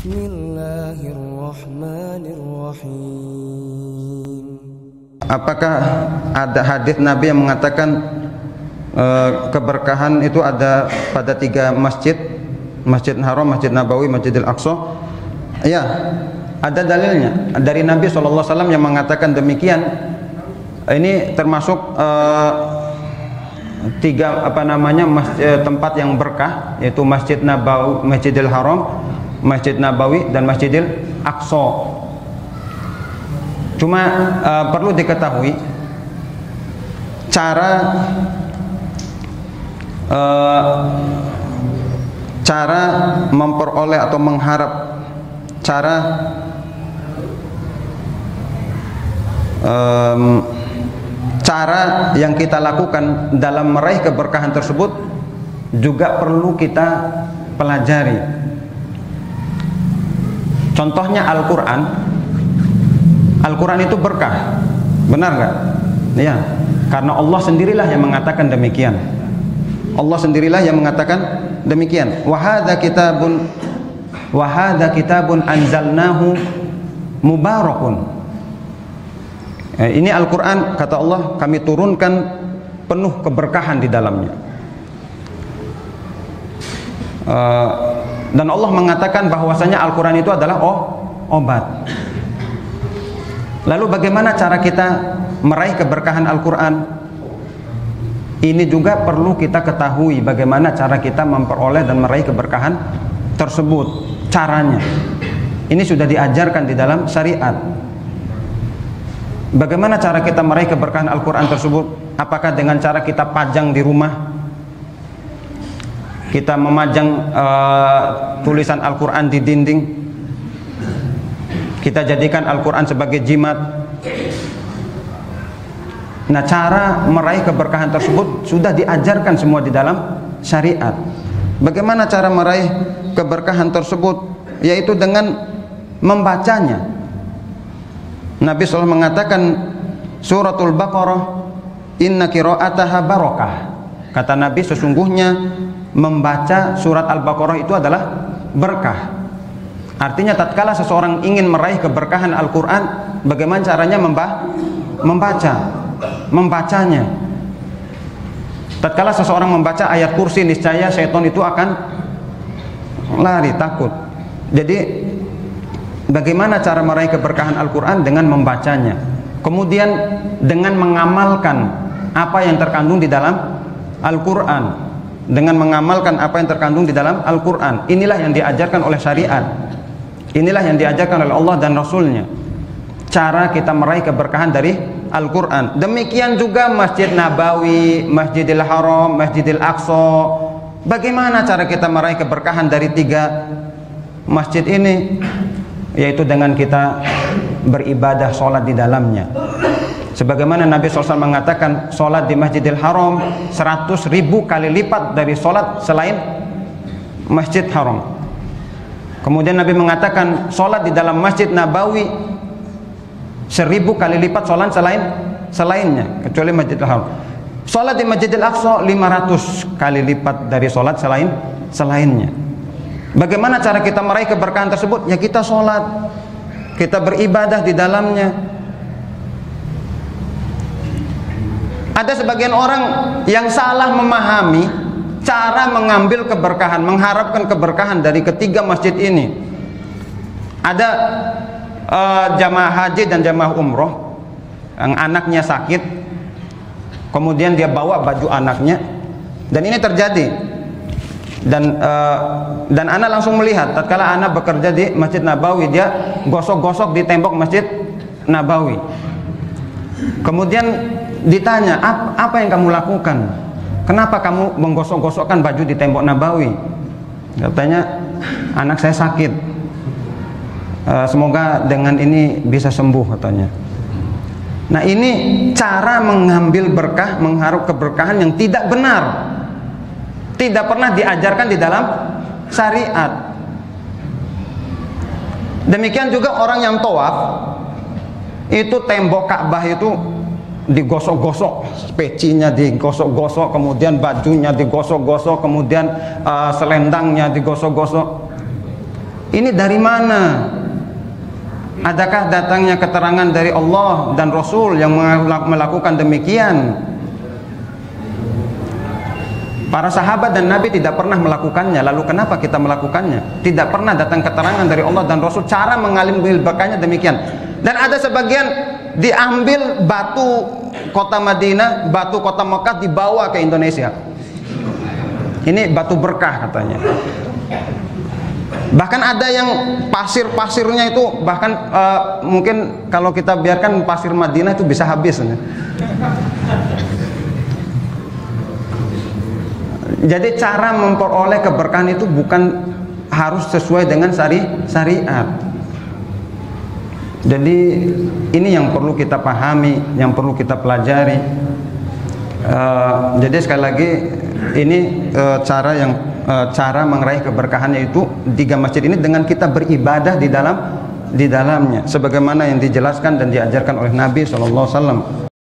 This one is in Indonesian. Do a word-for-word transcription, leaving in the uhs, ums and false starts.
Bismillahirrahmanirrahim. Apakah ada hadis Nabi yang mengatakan uh, keberkahan itu ada pada tiga masjid, Masjid Haram, Masjid Nabawi, Masjidil Aqsa? Ya, ada dalilnya dari Nabi shallallahu alaihi wasallam yang mengatakan demikian. Ini termasuk uh, tiga apa namanya masjid, tempat yang berkah, yaitu Masjid Nabawi, Masjidil Haram, Masjid Nabawi, dan Masjidil Aqsa. Cuma uh, perlu diketahui cara uh, cara memperoleh atau mengharap, cara um, cara yang kita lakukan dalam meraih keberkahan tersebut juga perlu kita pelajari. Contohnya Al-Quran. Al-Quran itu berkah, benar nggak? Ya, karena Allah sendirilah yang mengatakan demikian. Allah sendirilah yang mengatakan demikian. Wa hadza kitabun wa hadza kitabun anzalnahu mubarakun. Ini Al-Quran, kata Allah, kami turunkan penuh keberkahan di dalamnya. Uh, dan Allah mengatakan bahwasanya Al-Quran itu adalah oh, obat. Lalu bagaimana cara kita meraih keberkahan Al-Quran? Ini juga perlu kita ketahui bagaimana cara kita memperoleh dan meraih keberkahan tersebut. Caranya ini sudah diajarkan di dalam syariat. Bagaimana cara kita meraih keberkahan Al-Quran tersebut? Apakah dengan cara kita pajang di rumah, kita memajang uh, tulisan Al-Quran di dinding, kita jadikan Al-Quran sebagai jimat? Nah, cara meraih keberkahan tersebut sudah diajarkan semua di dalam syariat. Bagaimana cara meraih keberkahan tersebut? Yaitu dengan membacanya. Nabi shallallahu alaihi wasallam mengatakan suratul Baqarah, inna qira'ataha barakah. Kata Nabi, sesungguhnya membaca surat Al-Baqarah itu adalah berkah. Artinya tatkala seseorang ingin meraih keberkahan Al-Quran, bagaimana caranya memba membaca membacanya. Tatkala seseorang membaca ayat kursi, niscaya syaitan itu akan lari, takut. Jadi bagaimana cara meraih keberkahan Al-Quran? Dengan membacanya, kemudian dengan mengamalkan apa yang terkandung di dalam Al-Quran, dengan mengamalkan apa yang terkandung di dalam Al-Quran. Inilah yang diajarkan oleh syariat. Inilah yang diajarkan oleh Allah dan Rasulnya, cara kita meraih keberkahan dari Al-Quran. Demikian juga Masjid Nabawi, Masjidil Haram, Masjidil Aqsa. Bagaimana cara kita meraih keberkahan dari tiga masjid ini? Yaitu dengan kita beribadah, sholat di dalamnya. Sebagaimana Nabi shallallahu alaihi wasallam mengatakan, sholat di Masjidil Haram seratus ribu kali lipat dari sholat selain Masjid Haram. Kemudian Nabi mengatakan sholat di dalam Masjid Nabawi seribu kali lipat sholat selain selainnya, kecuali Masjidil Haram. Sholat di Masjidil Aqsa lima ratus kali lipat dari sholat selain selainnya. Bagaimana cara kita meraih keberkahan tersebut? Ya kita sholat, kita beribadah di dalamnya. Ada sebagian orang yang salah memahami cara mengambil keberkahan, mengharapkan keberkahan dari ketiga masjid ini. Ada uh, jamaah haji dan jamaah umroh yang anaknya sakit, kemudian dia bawa baju anaknya, dan ini terjadi. Dan uh, dan anak langsung melihat, tatkala anak bekerja di Masjid Nabawi, dia gosok-gosok di tembok Masjid Nabawi. Kemudian ditanya, apa, apa yang kamu lakukan? Kenapa kamu menggosok-gosokkan baju di tembok Nabawi? Katanya, anak saya sakit, uh, semoga dengan ini bisa sembuh, katanya. Nah, ini cara mengambil berkah, mengharap keberkahan yang tidak benar, tidak pernah diajarkan di dalam syariat. Demikian juga orang yang tawaf, itu tembok Ka'bah itu digosok-gosok, pecinya digosok-gosok, kemudian bajunya digosok-gosok, kemudian uh, selendangnya digosok-gosok. Ini dari mana? Adakah datangnya keterangan dari Allah dan Rasul yang melakukan demikian? Para sahabat dan Nabi tidak pernah melakukannya. Lalu kenapa kita melakukannya? Tidak pernah datang keterangan dari Allah dan Rasul cara mengambil berkahnya demikian. Dan ada sebagian diambil batu kota Madinah, batu kota Mekah dibawa ke Indonesia. Ini batu berkah katanya. Bahkan ada yang pasir-pasirnya itu bahkan uh, mungkin kalau kita biarkan pasir Madinah itu bisa habis. Jadi cara memperoleh keberkahan itu bukan harus sesuai dengan syari syariat. Jadi ini yang perlu kita pahami, yang perlu kita pelajari. Uh, jadi sekali lagi ini uh, cara yang uh, cara meraih keberkahannya itu tiga masjid ini dengan kita beribadah di dalam di dalamnya, sebagaimana yang dijelaskan dan diajarkan oleh Nabi shallallahu alaihi wasallam.